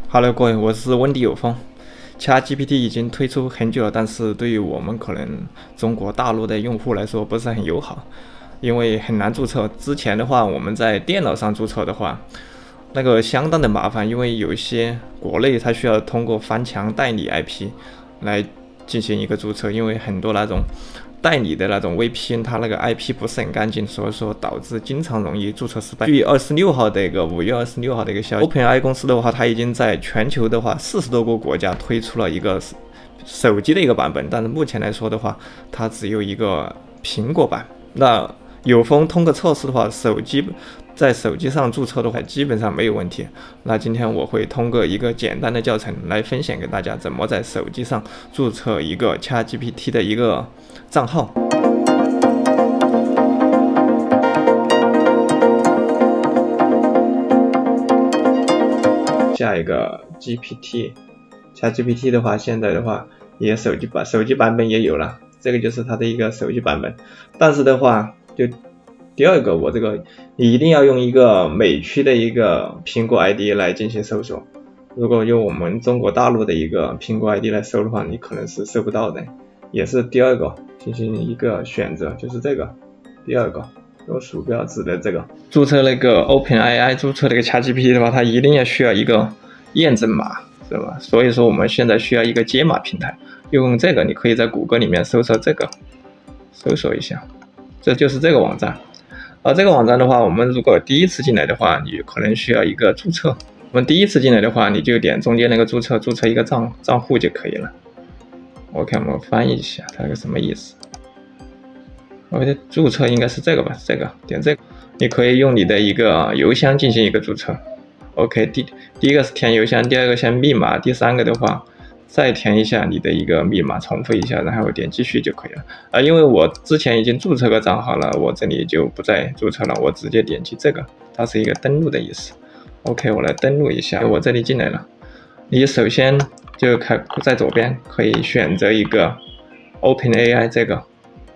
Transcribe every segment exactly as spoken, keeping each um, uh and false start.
Hello，各位，我是温迪有风。ChatGPT 已经推出很久了，但是对于我们可能中国大陆的用户来说不是很友好，因为很难注册。之前的话，我们在电脑上注册的话，那个相当的麻烦，因为有一些国内它需要通过翻墙代理 I P 来进行一个注册，因为很多那种代理的那种 V P N， 它那个 I P 不是很干净，所以说导致经常容易注册失败。据二十六号的一个五月二十六号的一个消息 ，OpenAI 公司的话，它已经在全球的话四十多个国家推出了一个手机的一个版本，但是目前来说的话，它只有一个苹果版。那有风通过测试的话，手机在手机上注册的话，基本上没有问题。那今天我会通过一个简单的教程来分享给大家，怎么在手机上注册一个 ChatGPT 的一个账号。下一个 G P T，ChatGPT 的话，现在的话也手机版手机版本也有了，这个就是它的一个手机版本。但是的话，就第二个，我这个你一定要用一个美区的一个苹果 I D 来进行搜索。如果用我们中国大陆的一个苹果 I D 来搜的话，你可能是搜不到的。也是第二个进行一个选择，就是这个第二个有鼠标指的这个。注册那个 OpenAI 注册那个 ChatGPT 的话，它一定要需要一个验证码，是吧？所以说我们现在需要一个解码平台，用这个你可以在谷歌里面搜索这个，搜索一下，这就是这个网站。而这个网站的话，我们如果第一次进来的话，你可能需要一个注册。我们第一次进来的话，你就点中间那个注册，注册一个账账户就可以了。OK， 我们翻译一下它是个什么意思。我的注册应该是这个吧，这个点这个，你可以用你的一个邮箱进行一个注册。OK， 第第一个是填邮箱，第二个先密码，第三个的话再填一下你的一个密码，重复一下，然后点继续就可以了。啊，因为我之前已经注册过账号了，我这里就不再注册了，我直接点击这个，它是一个登录的意思。OK， 我来登录一下，我这里进来了。你首先就开在左边可以选择一个 OpenAI 这个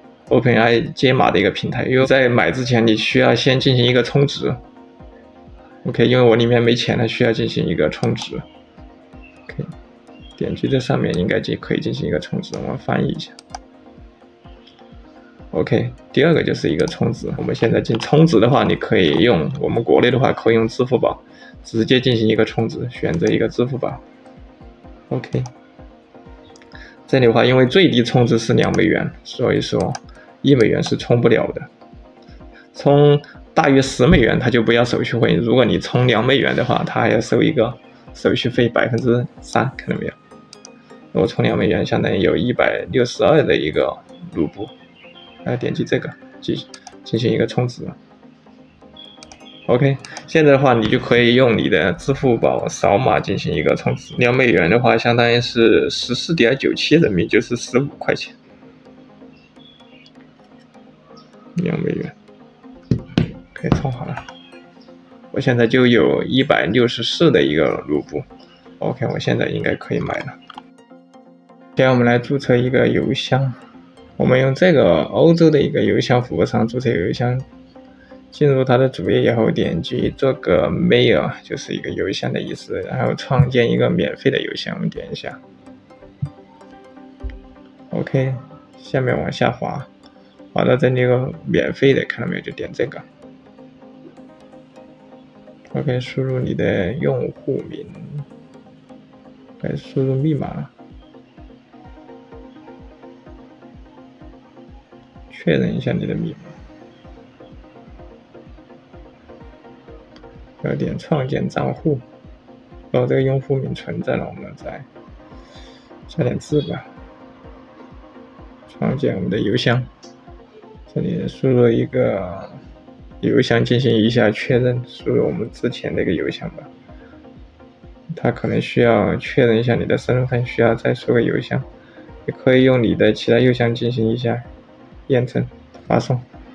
OpenAI 解码的一个平台，因为在买之前你需要先进行一个充值。OK， 因为我里面没钱了，需要进行一个充值。OK， 点击这上面应该就可以进行一个充值，我们翻译一下。OK， 第二个就是一个充值，我们现在进充值的话，你可以用我们国内的话可以用支付宝直接进行一个充值，选择一个支付宝。OK， 这里的话，因为最低充值是两美元，所以说一美元是充不了的。充大于十美元，它就不要手续费。如果你充两美元的话，它还要收一个手续费百分之三，看到没有？我充两美元，相当于有一百六十二的一个卢布。来点击这个，进进行一个充值。OK， 现在的话，你就可以用你的支付宝扫码进行一个充值。两美元的话，相当于是十四点九七人民币，就是十五块钱。两美元，可以充好了。我现在就有一百六十四的一个卢布。OK， 我现在应该可以买了。现在我们来注册一个邮箱。我们用这个欧洲的一个邮箱服务商注册邮箱，进入它的主页以后，点击这个 mail， 就是一个邮箱的意思，然后创建一个免费的邮箱，我们点一下。OK， 下面往下滑，滑到这里个免费的，看到没有？就点这个。OK， 输入你的用户名，该输入密码。确认一下你的密码，要点创建账户，然后这个用户名存在了，我们再加点字吧。创建我们的邮箱，这里输入一个邮箱进行一下确认，输入我们之前的一个邮箱吧。它可能需要确认一下你的身份，需要再输个邮箱，也可以用你的其他邮箱进行一下验证发送。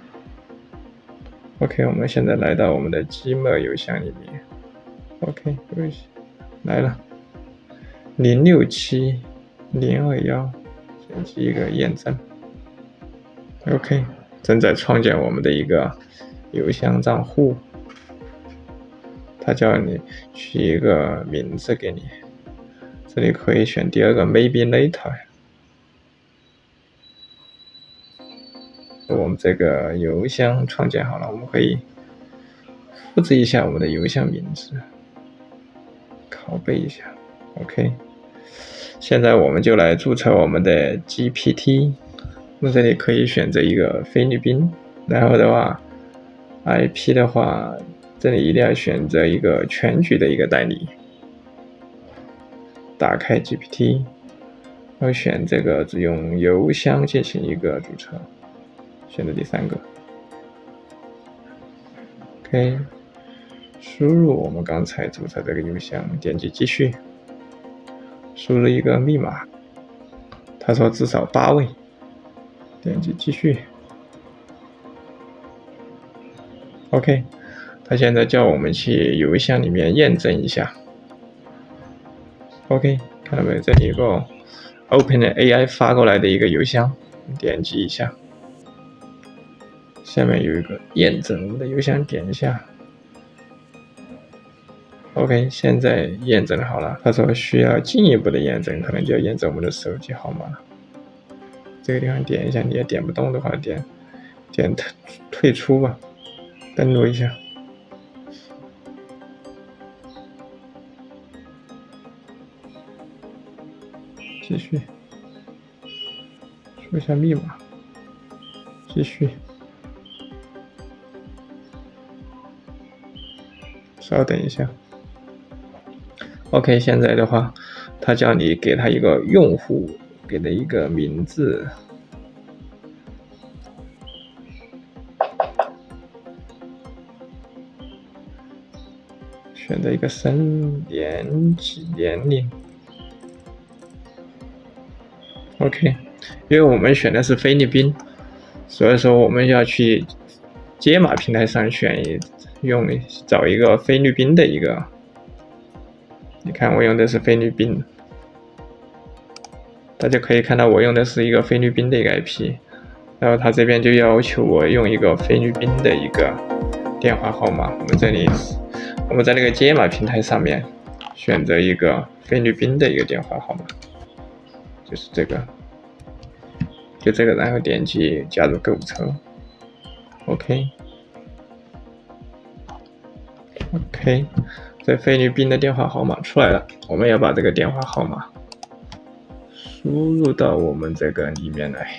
OK， 我们现在来到我们的 Gmail 邮箱里面。 OK， 来了零六七零二一，点击一个验证。 OK， 正在创建我们的一个邮箱账户， 他叫你取一个名字给你，这里可以选第二个 maybe later。我们这个邮箱创建好了，我们可以复制一下我们的邮箱名字，拷贝一下 ，OK。现在我们就来注册我们的 G P T， 我们这里可以选择一个菲律宾，然后的话 I P 的话，这里一定要选择一个全局的一个代理，打开 G P T， 然后选这个只用邮箱进行一个注册。选择第三个 ，OK， 输入我们刚才注册这个邮箱，点击继续，输入一个密码，他说至少八位，点击继续 ，OK， 他现在叫我们去邮箱里面验证一下 ，OK， 看到没有？这里有个 OpenAI 发过来的一个邮箱，点击一下。下面有一个验证，我们的邮箱点一下 ，OK， 现在验证好了。他说需要进一步的验证，可能就要验证我们的手机号码了。这个地方点一下，你也点不动的话，点点退退出吧，登录一下。继续，输一下密码，继续。稍等一下 ，OK， 现在的话，他叫你给他一个用户给的一个名字，选择一个生年几年龄 ，OK， 因为我们选的是菲律宾，所以说我们要去解码平台上选一。用找一个菲律宾的一个，你看我用的是菲律宾，大家可以看到我用的是一个菲律宾的一个 I P， 然后他这边就要求我用一个菲律宾的一个电话号码。我们这里我们在那个解码平台上面选择一个菲律宾的一个电话号码，就是这个，就这个，然后点击加入购物车 ，OK。OK， 这菲律宾的电话号码出来了，我们要把这个电话号码输入到我们这个里面来，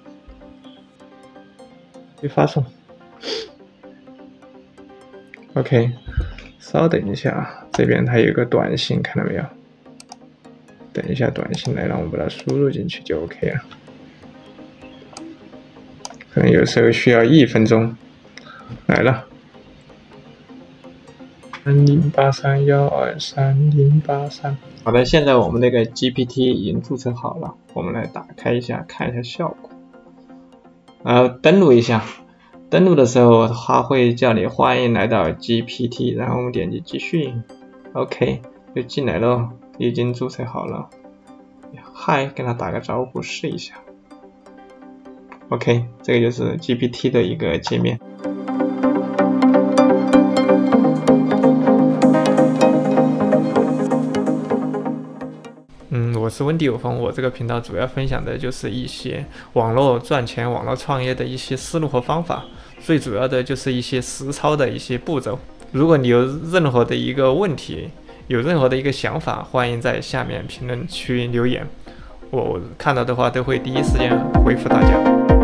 去发送。OK， 稍等一下，这边它有一个短信，看到没有？等一下短信来，让我把它输入进去就 OK 了。可能有时候需要一分钟，来了。三零八三幺二三零八三。好的，现在我们那个 G P T 已经注册好了，我们来打开一下，看一下效果。然后登录一下，登录的时候它会叫你欢迎来到 G P T， 然后我们点击继续 ，OK， 就进来了，已经注册好了。嗨，跟他打个招呼试一下。OK， 这个就是 G P T 的一个界面。嗯，我是温迪有风，我这个频道主要分享的就是一些网络赚钱、网络创业的一些思路和方法，最主要的就是一些实操的一些步骤。如果你有任何的一个问题，有任何的一个想法，欢迎在下面评论区留言，我看到的话都会第一时间回复大家。